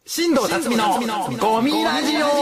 新藤辰巳のゴミラジオ。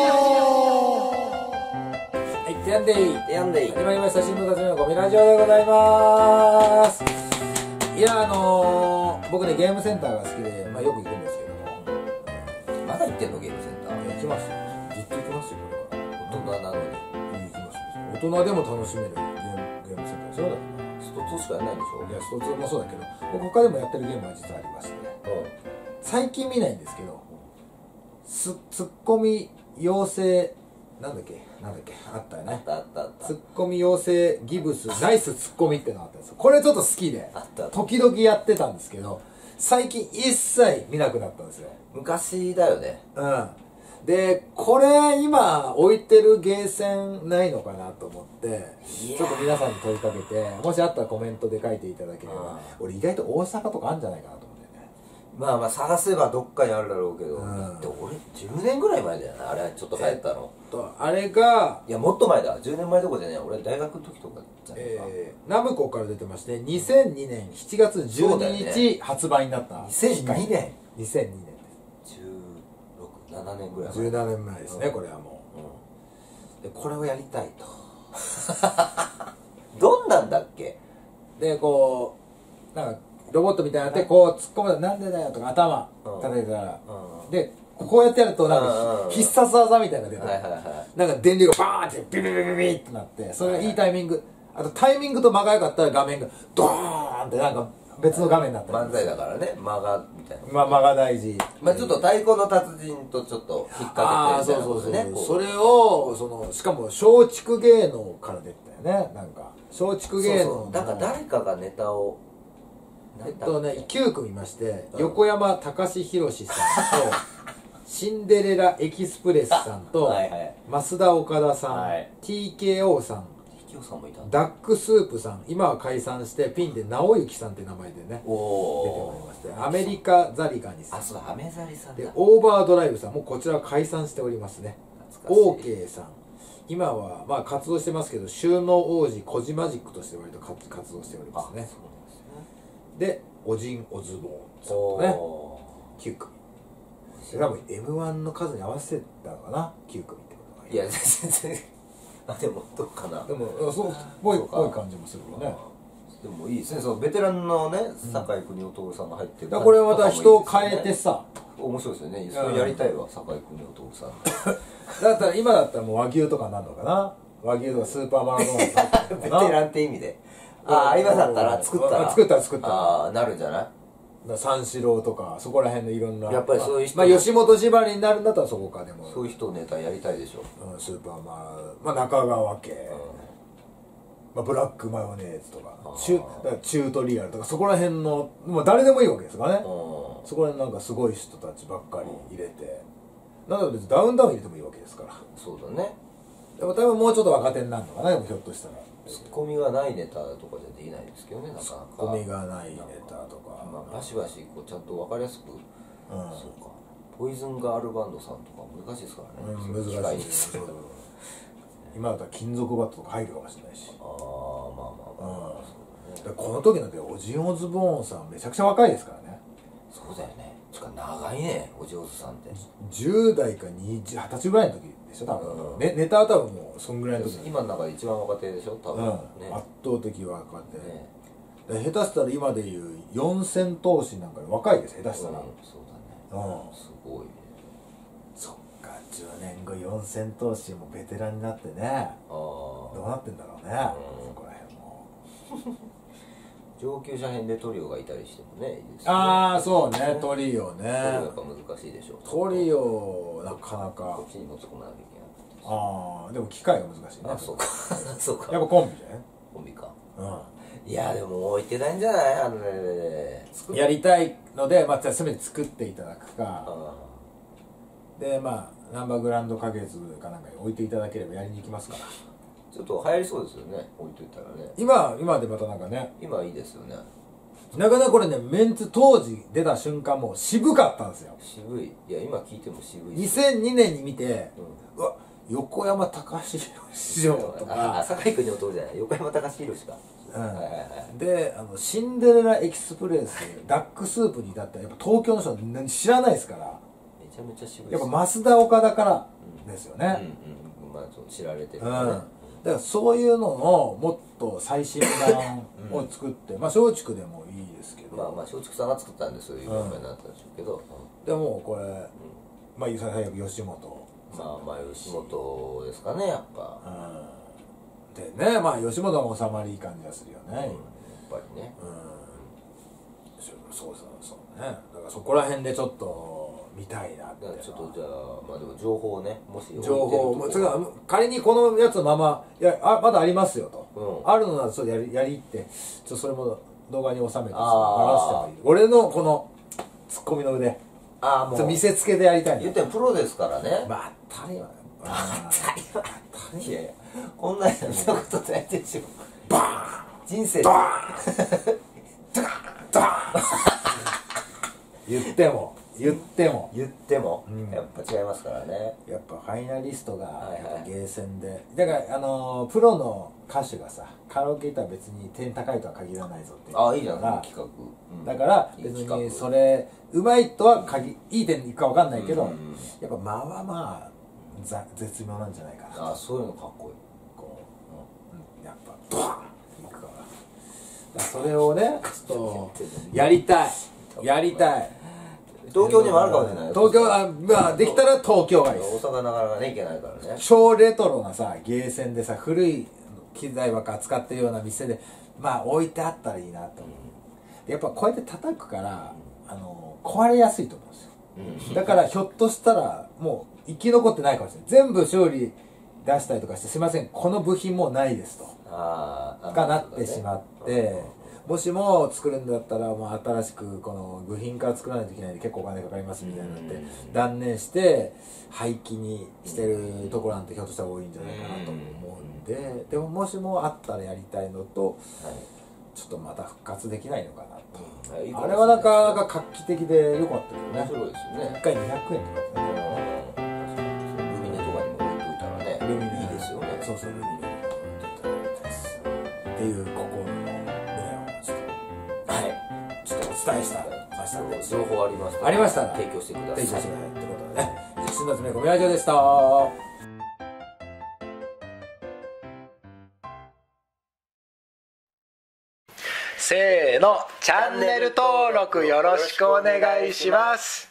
はい、テヤンデイテヤンデイ始まりました。新藤辰巳のゴミラジオでございます。いや僕ねゲームセンターが好きで、よく行くんですけども、 まだ行ってんのゲームセンター？ 行きますよ。ずっと行きますよ。 大人なのに。 行きます。大人でも楽しめるゲームセンターでしょ。だからスト2しかやんないんでしょ？ いや、スト2もそうだけど、他でもやってるゲームが実はありまして、最近見ないんですけど、ツッコミ養成なんだっけあったよね。 あったツッコミ養成ギブスナイスツッコミってのがあったんですよ。これちょっと好きであった時々やってたんですけど、最近一切見なくなったんですよ。 昔だよね。 でこれ今置いてるゲーセンないのかなと思ってちょっと皆さんに問いかけて、もしあったらコメントで書いていただければ。俺意外と大阪とかあるんじゃないかなと思ってね。 まあ探せばどっかにあるだろうけど、で俺10年ぐらい前だよな、あれちょっと流行ったの。 あれがいやもっと前だ、10年前どころじゃねえ、俺大学の時とかじゃねえか。 ナムコから出てまして、2002年7月12日発売になった。 2002年 2002年です 16、7年ぐらい前。 17年前ですね、これはもう。でこれをやりたいと。 どんなんだっけ？ でこうなんかロボットみたいになってこう突っ込むなんでだよとか頭叩いてたら、でこうやってやるとなんか必殺技みたいなのが出て、なんか電流がバーンってビビビビビってなって、それがいいタイミング、あとタイミングと間が良かったら画面がドーンってなんか別の画面になったり。 漫才だからね、間がみたいな。 間が大事。 ちょっと太鼓の達人とちょっと引っ掛けてみたいなことね。 それをしかも松竹芸能から出てたよね。なんか松竹芸能なんか誰かがネタを 9組いまして、横山隆弘さんとシンデレラエキスプレスさんと増田岡田さん、TKO さん、ダックスープさん、今は解散してピンで直之さんって名前でね出ておりまして、アメリカザリガニさん、 あ、そうだ、アメザリさんだ。 でオーバードライブさんもこちらは解散しておりますね。 OK さん今は活動してますけど、収納王子コジマジックとして割と活動しておりますね。でオジンオズボーンさんとね9組。多分 M1 の数に合わせたのかな、9組ってことが。 いや全然でもどうかな。 でもそうぽい感じもするよね。 でもいいですね、そのベテランのね酒井邦夫さんが入ってる。 これはまた人を変えてさ面白いですよね。それやりたいわ、酒井邦夫さん。 だったら今だったらもう和牛とかなんのかな、和牛とかスーパーマラドーナとかベテランって意味で。ああ、今だったら作ったらああなるんじゃない。 三四郎とかそこら辺のいろんな、 やっぱりそういう人、 吉本縛りになるんだったらそこか。でもそういう人ネタやりたいでしょ。 スーパー中川家、ブラックマヨネーズとかチュートリアルとかそこら辺の誰でもいいわけですからね。そこら辺なんかすごい人たちばっかり入れて、なんだ別にダウンタウン入れてもいいわけですから。 そうだね。 でも多分もうちょっと若手になるのかな、でもひょっとしたらツッコミがないネタとかじゃできないですけどね、なかなか。ツッコミがないネタとかバシバシこうちゃんと分かりやすく。そうか、ポイズンガールバンドさんとか難しいですからね。 難しいです。今だったら金属バットとか入るかもしれないし。この時なんてオジンオズボーンさんめちゃくちゃ若いですからね。 そうだよね。しかも長いね、オジオズさんって 10代か20歳ぐらいの時でしょ多分。ネタは多分もうそんぐらいの時。 今の中で一番若手でしょ多分。 圧倒的若手。下手したら今でいう四千頭身なんか若いです、下手したら。 そうだね。すごいね。 そっか、10年後四千頭身もベテランになってね、どうなってんだろうね、そこら辺も。 上級者編でトリオがいたりしてもね、いいですね。 ああそうね、トリオね。 やっぱ難しいでしょ。 トリオなかなかこっちに持ち込まなきゃいけない。 ああでも機械が難しいね。 あ、そうかそうか。 やっぱコンビじゃない？ コンビか。いやでももういけないんじゃない？ やりたいので、せめて作っていただくかで、ナンバーグランド花月かなんかに置いていただければやりに行きますから。 ちょっと流行りそうですよね、置いといたらね。 今でまたなんかね、今いいですよね。 なかなかこれね、メンツ当時出た瞬間もう渋かったんですよ。 渋い。いや今聞いても渋い。 2002年に見て、うわ横山隆史師匠とか、 酒井邦夫じゃない、横山隆弘か。 でシンデレラエキスプレスダックスープに至ったらやっぱ東京の人は知らないですから。 ちゃめちゃ渋いやっぱ増田岡田からですよね。 まあ知られてるね。 だからそういうののもっと最新版を作ってまあ松竹でもいいですけど、 まあ松竹さんが作ったんでそういう名前になったんでしょうけど、 でもこれまあ最悪吉本、 まあ吉本ですかね、やっぱ。 でね、まあ吉本も収まりいい感じがするよね、 やっぱりね。 そうね。だからそこら辺でちょっと見たいなって。 ちょっとじゃあまあでも情報をね、もし情報も仮にこのやつのまままだありますよと、あるのならちょっとやりってそれも動画に収めて流してもいい。俺のこのツッコミの腕もう見せつけてやりたい。 言ってもプロですからね。 まあ当たり前。 いやいや、こんなことないでしょ。 バーン人生バーンドーン言ってもやっぱ違いますからね。 やっぱファイナリストがゲーセンで、だからプロの歌手がさカラオケ行ったら別に点高いとは限らないぞっていいじゃん企画。 だから別にそれうまいとはいい点いくか分かんないけど、やっぱ間はまあ絶妙なんじゃないかな。 そういうのかっこいい。 やっぱドーンいくから、それをねちょっとやりたい。 東京にもあるかもしれない。 東京まあできたら東京がいいです。 大阪なかなかね行けないからね。 超レトロなさゲーセンでさ古い機材ばっか扱ってるような店でまあ置いてあったらいいなと思う。やっぱこうやって叩くから壊れやすいと思うんですよ。だからひょっとしたらもう生き残ってないかもしれない。全部修理出したりとかしてすいませんこの部品もうないですとがなってしまって、もしも作るんだったらもう新しくこの部品から作らないといけないんで結構お金かかりますみたいになって断念して廃棄にしてるところなんてひょっとしたら多いんじゃないかなと思うんで、でももしもあったらやりたいのと、ちょっとまた復活できないのかなと。あれはなかなか画期的で良かったけどね。 面白いですよね。 1回200円とかですね。 ルミネとかにも置いといたらね、 ルミネいいですよね。 そうルミネっていう心の胸をちょっとお伝えしたましたので、 情報ありましたら提供してください。 ということでね、新夏目コミラジオでした。せーの、チャンネル登録よろしくお願いします。